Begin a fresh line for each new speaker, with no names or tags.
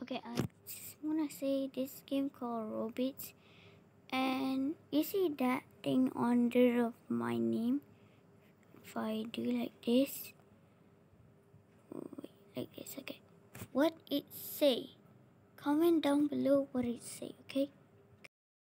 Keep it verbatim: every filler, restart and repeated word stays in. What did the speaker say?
Okay, I just wanna say this game called Robits, and you see that thing under of my name. If I do like this, wait, like this, okay. What it say? Comment down below what it say, okay?